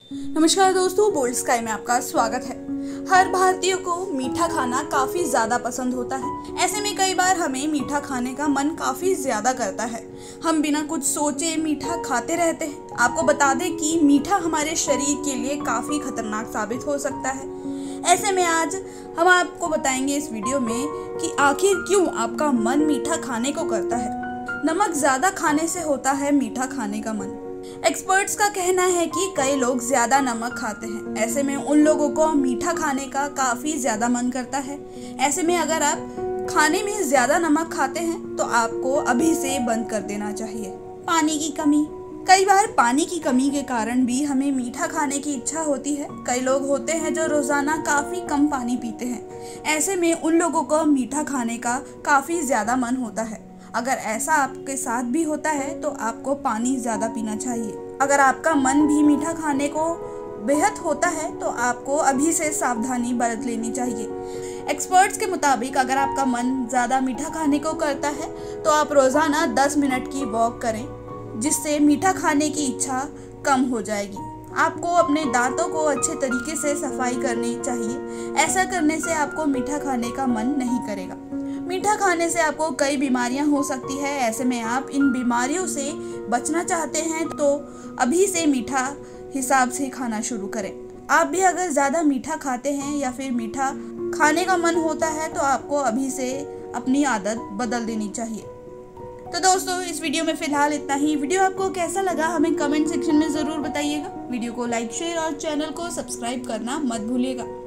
नमस्कार दोस्तों, bold sky में आपका स्वागत है। हर भारतीय को मीठा खाना काफ़ी ज़्यादा पसंद होता है। ऐसे में कई बार हमें मीठा खाने का मन काफ़ी ज़्यादा करता है। हम बिना कुछ सोचे मीठा खाते रहते हैं। आपको बता दें कि मीठा हमारे शरीर के लिए काफ़ी खतरनाक साबित हो सकता है। ऐसे में आज हम आपको बताएंगे इस वीडियो में कि आखिर क्यों आपका मन मीठा खाने को करता है। नमक ज़्यादा खाने से होता है मीठा खाने का मन। एक्सपर्ट्स का कहना है कि कई लोग ज्यादा नमक खाते हैं। ऐसे में उन लोगों को मीठा खाने का काफी ज्यादा मन करता है। ऐसे में अगर आप खाने में ज्यादा नमक खाते हैं तो आपको अभी से बंद कर देना चाहिए। पानी की कमी। कई बार पानी की कमी के कारण भी हमें मीठा खाने की इच्छा होती है। कई लोग होते हैं जो रोजाना काफी कम पानी पीते हैं। ऐसे में उन लोगों को मीठा खाने का काफी ज्यादा मन होता है। अगर ऐसा आपके साथ भी होता है तो आपको पानी ज़्यादा पीना चाहिए। अगर आपका मन भी मीठा खाने को बेहद होता है तो आपको अभी से सावधानी बरत लेनी चाहिए। एक्सपर्ट्स के मुताबिक अगर आपका मन ज़्यादा मीठा खाने को करता है तो आप रोज़ाना 10 मिनट की वॉक करें, जिससे मीठा खाने की इच्छा कम हो जाएगी। आपको अपने दांतों को अच्छे तरीके से सफाई करनी चाहिए। ऐसा करने से आपको मीठा खाने का मन नहीं करेगा। मीठा खाने से आपको कई बीमारियां हो सकती है। ऐसे में आप इन बीमारियों से बचना चाहते हैं तो अभी से मीठा हिसाब से खाना शुरू करें। आप भी अगर ज़्यादा मीठा खाते हैं या फिर मीठा खाने का मन होता है तो आपको अभी से अपनी आदत बदल देनी चाहिए। तो दोस्तों, इस वीडियो में फिलहाल इतना ही। वीडियो आपको कैसा लगा हमें कमेंट सेक्शन में ज़रूर बताइएगा। वीडियो को लाइक, शेयर और चैनल को सब्सक्राइब करना मत भूलिएगा।